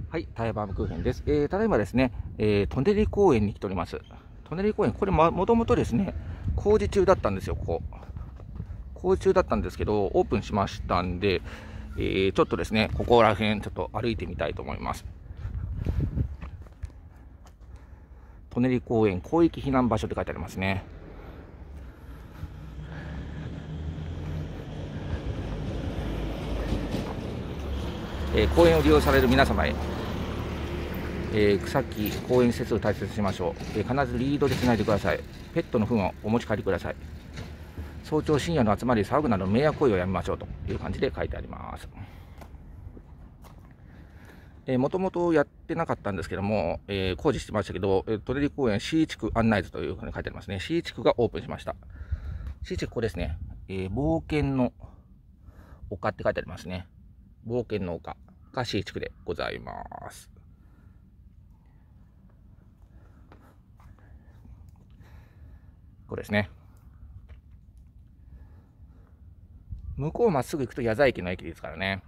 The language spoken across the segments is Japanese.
はい、タイバームクーヘンです。ただいまですね、舎人公園に来ております。舎人公園、これもともとですね、工事中だったんですよ、ここ。工事中だったんですけど、オープンしましたんで、ちょっとですね、ここら辺、ちょっと歩いてみたいと思います。舎人公園広域避難場所って書いてありますね。公園を利用される皆様へ、草木、公園施設を大切にしましょう。必ずリードでつないでください。ペットの糞をお持ち帰りください。早朝深夜の集まり、騒ぐなど迷惑行為をやめましょうという感じで書いてあります。もともとやってなかったんですけども、工事してましたけど、舎人公園 C 地区案内図というふうに書いてありますね。C 地区がオープンしました。C 地区、ここですね。冒険の丘って書いてありますね。冒険の丘が C 地区でございます。これですね。向こうまっすぐ行くと矢沢駅の駅ですからね。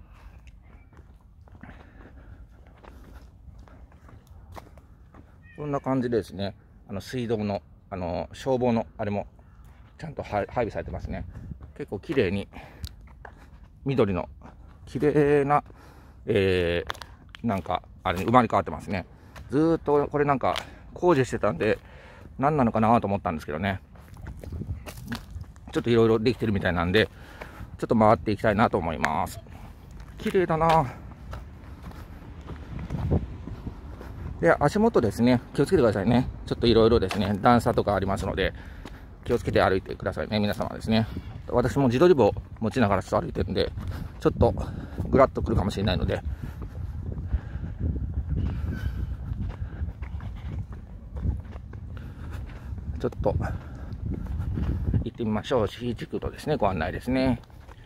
こんな感じでですね、水道の、消防のあれもちゃんと配備されてますね。結構綺麗に、緑の綺麗な、なんか、あれに生まれ変わってますね。ずーっとこれなんか工事してたんで、何なのかなと思ったんですけどね。ちょっといろいろできてるみたいなんで、ちょっと回っていきたいなと思います。綺麗だな。で、足元ですね、気をつけてくださいね。ちょっといろいろですね、段差とかありますので、気をつけて歩いてくださいね、皆様ですね。私も自撮り棒持ちながらちょっと歩いてるんで、ちょっとぐらっとくるかもしれないので、ちょっと行ってみましょう。C 地区とですね、ご案内ですね。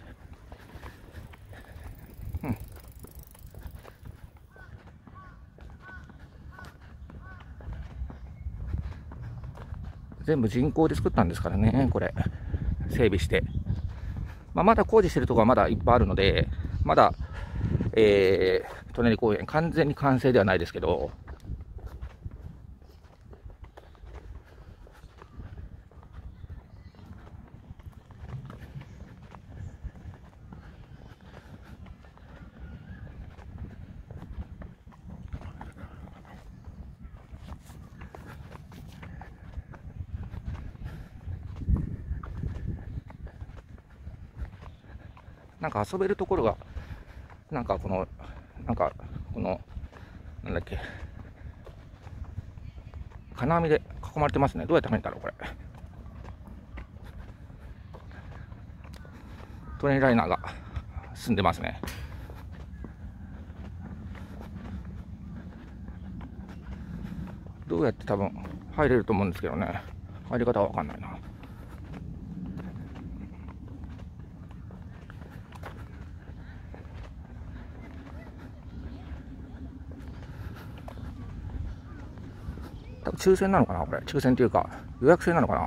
全部人工で作ったんですからね、これ。整備して。まだ工事してるところはまだいっぱいあるので、まだ、舎人公園、完全に完成ではないですけど、なんか遊べるところが、なんかこの、なんだっけ、金網で囲まれてますね。どうやって入るんだろう、これ。トレインライナーが進んでますね。どうやって多分入れると思うんですけどね。入り方はわかんないな。多分抽選なのかな、これ。抽選っていうか、予約制なのかな。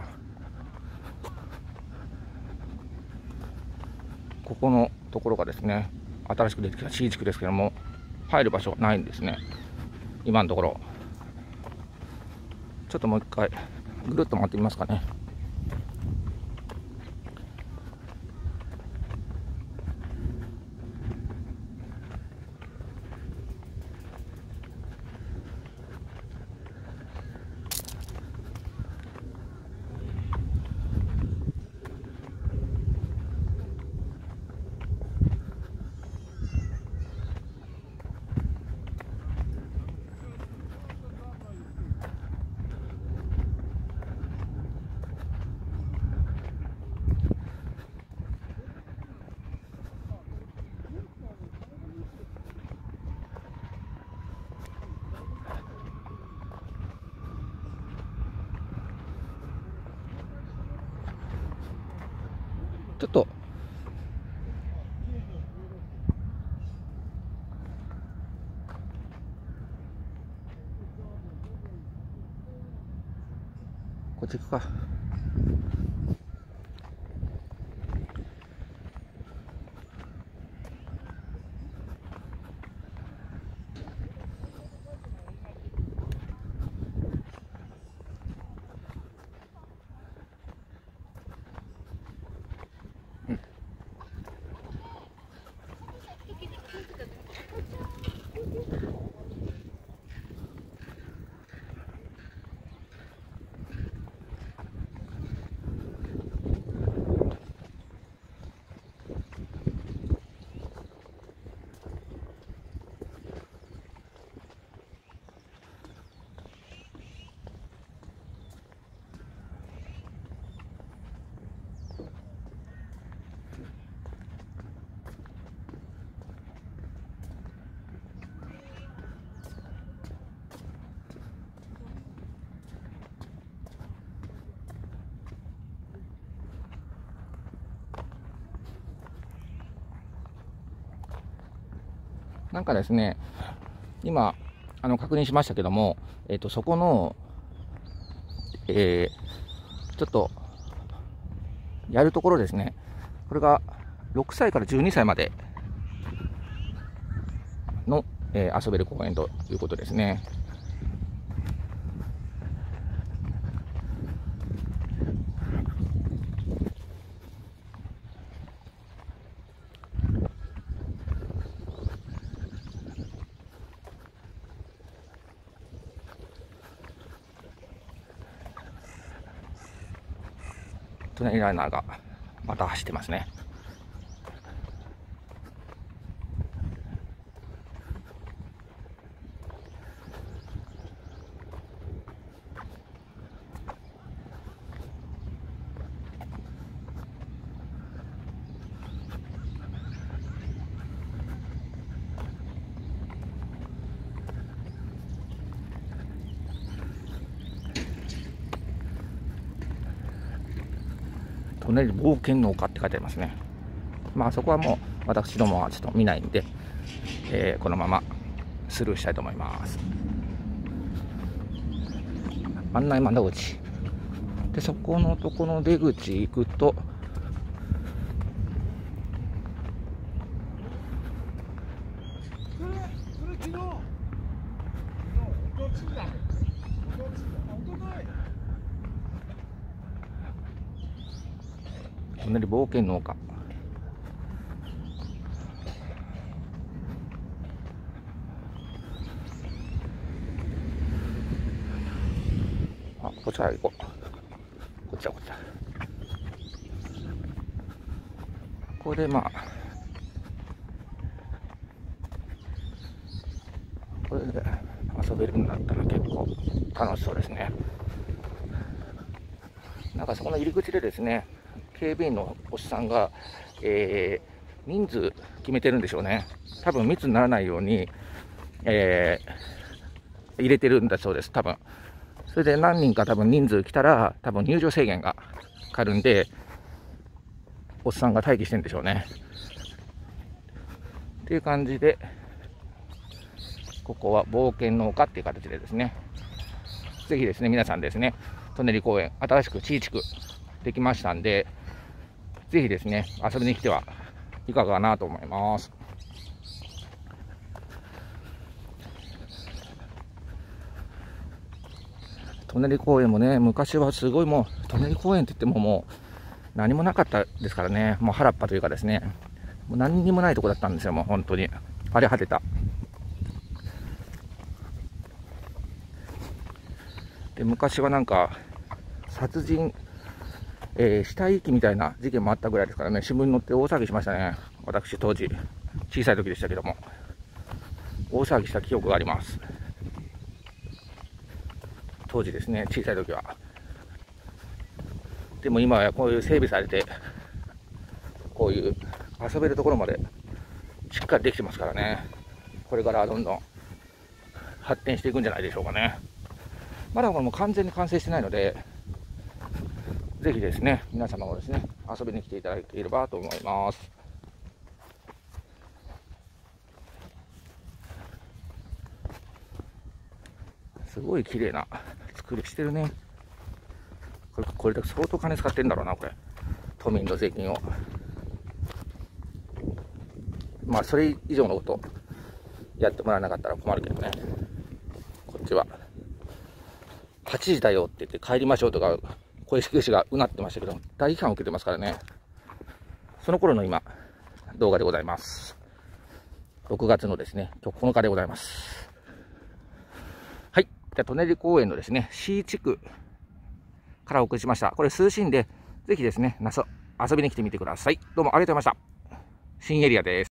ここのところがですね、新しく出てきた C 地区ですけども、入る場所ないんですね。今のところ。ちょっともう一回、ぐるっと回ってみますかね。ちょっと、こっち行くか。 なんかですね、今、確認しましたけども、そこの、ちょっと、やるところですね、これが6歳から12歳までの、遊べる公園ということですね。隣ランナーがまた走ってますね。隣冒険農家って書いてありますね。まあそこはもう私どもはちょっと見ないんで、このままスルーしたいと思います。案内窓口で、そこのとこの出口行くと、隣冒険農家。あ、こっちから行こう。こっちだこっちだ。これでまあ、これで遊べるんだったら結構楽しそうですね。なんかそこの入り口でですね、警備員のおっさんが、人数決めてるんでしょうね。多分密にならないように、入れてるんだそうです、多分。それで何人か多分人数来たら、多分入場制限がかかるんで、おっさんが待機してるんでしょうね。っていう感じで、ここは冒険農家っていう形でですね、ぜひですね、皆さんですね、舎人公園、新しく地区できましたんで、ぜひですね、遊びに来てはいかがかなと思います。舎人公園もね、昔はすごいもう、舎人公園って言ってももう何もなかったですからね、もう原っぱというかですね、もう何にもないとこだったんですよ、もう本当に。荒れ果てた。で、昔はなんか、殺人、死体遺棄みたいな事件もあったぐらいですからね、新聞に載って大騒ぎしましたね。私、当時、小さい時でしたけども、大騒ぎした記憶があります。当時ですね、小さい時は。でも今はこういう整備されて、こういう遊べるところまでしっかりできてますからね、これからどんどん発展していくんじゃないでしょうかね。まだこれも完全に完成してないので、ぜひですね、皆様もですね、遊びに来ていただければと思います。すごい綺麗な作りしてるね。これで相当金使ってるんだろうな、これ。都民の税金を。まあ、それ以上のことやってもらわなかったら困るけどね。こっちは。8時だよって言って帰りましょうとか、小石牛がうなってましたけど、大批判を受けてますからね。その頃の今、動画でございます。6月のですね、今日9日でございます。はい。じゃあ、舎人公園のですね、C 地区からお送りしました。これ、涼しいんで、ぜひですね、遊びに来てみてください。どうもありがとうございました。新エリアです。